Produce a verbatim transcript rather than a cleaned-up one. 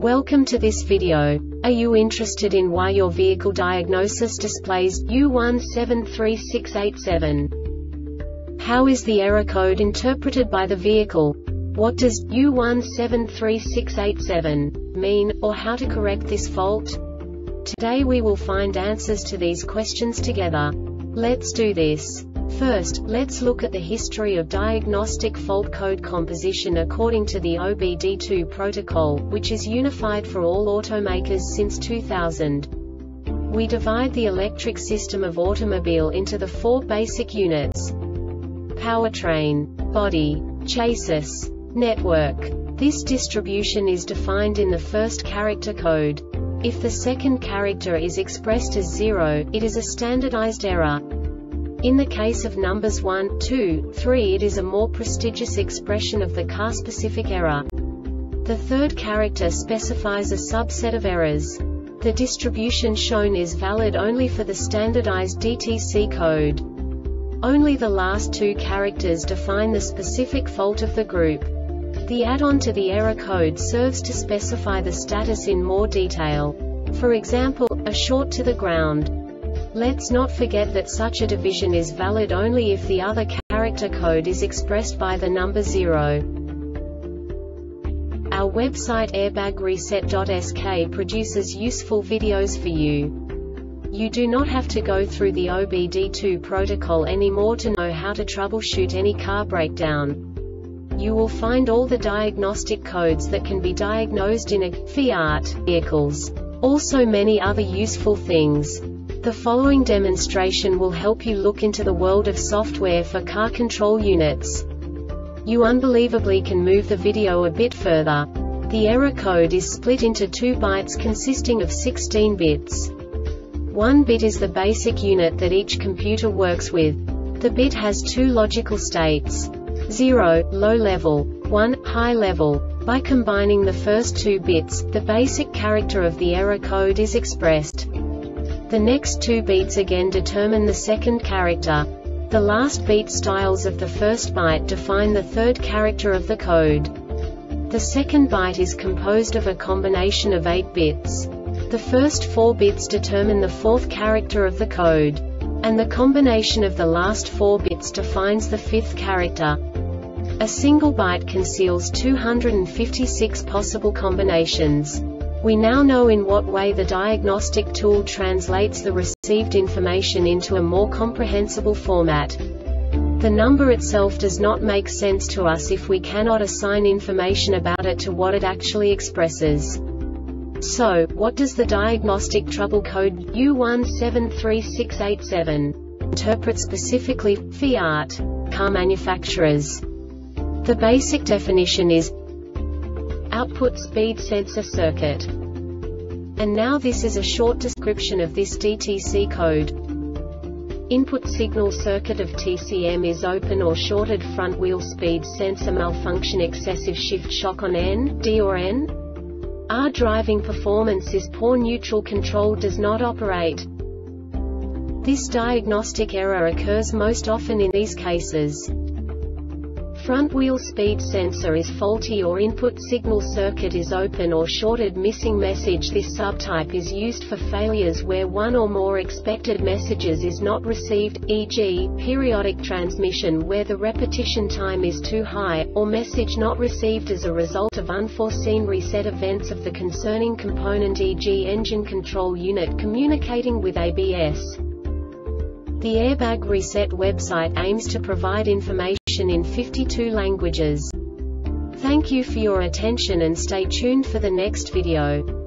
Welcome to this video. Are you interested in why your vehicle diagnosis displays U one seven three six eight seven? How is the error code interpreted by the vehicle? What does U one seven three six eight seven mean, or how to correct this fault? Today we will find answers to these questions together. Let's do this. First, let's look at the history of diagnostic fault code composition according to the O B D two protocol, which is unified for all automakers since two thousand. We divide the electric system of automobile into the four basic units: powertrain, body, chassis, network. This distribution is defined in the first character code. If the second character is expressed as zero, it is a standardized error. In the case of numbers one, two, three, it is a more prestigious expression of the car-specific error. The third character specifies a subset of errors. The distribution shown is valid only for the standardized D T C code. Only the last two characters define the specific fault of the group. The add-on to the error code serves to specify the status in more detail. For example, a short to the ground. Let's not forget that such a division is valid only if the other character code is expressed by the number zero. Our website airbag reset dot S K produces useful videos for you. You do not have to go through the O B D two protocol anymore to know how to troubleshoot any car breakdown. You will find all the diagnostic codes that can be diagnosed in a Fiat vehicles. Also many other useful things. The following demonstration will help you look into the world of software for car control units. You unbelievably can move the video a bit further. The error code is split into two bytes consisting of sixteen bits. One bit is the basic unit that each computer works with. The bit has two logical states: zero, low level, one, high level. By combining the first two bits, the basic character of the error code is expressed. The next two beats again determine the second character. The last beat styles of the first byte define the third character of the code. The second byte is composed of a combination of eight bits. The first four bits determine the fourth character of the code. And the combination of the last four bits defines the fifth character. A single byte conceals two hundred fifty-six possible combinations. We now know in what way the diagnostic tool translates the received information into a more comprehensible format. The number itself does not make sense to us if we cannot assign information about it to what it actually expresses. So, what does the diagnostic trouble code U one seven three six eight seven interpret specifically for Fiat car manufacturers? The basic definition is output speed sensor circuit. And now this is a short description of this D T C code. Input signal circuit of T C M is open or shorted. Front wheel speed sensor malfunction. Excessive shift shock on N, D or N. R driving performance is poor. Neutral control does not operate. This diagnostic error occurs most often in these cases: front wheel speed sensor is faulty, or input signal circuit is open or shorted. Missing message. This subtype is used for failures where one or more expected messages is not received, for example, periodic transmission where the repetition time is too high, or message not received as a result of unforeseen reset events of the concerning component, for example engine control unit communicating with A B S. The Airbag Reset website aims to provide information in fifty-two languages. Thank you for your attention and stay tuned for the next video.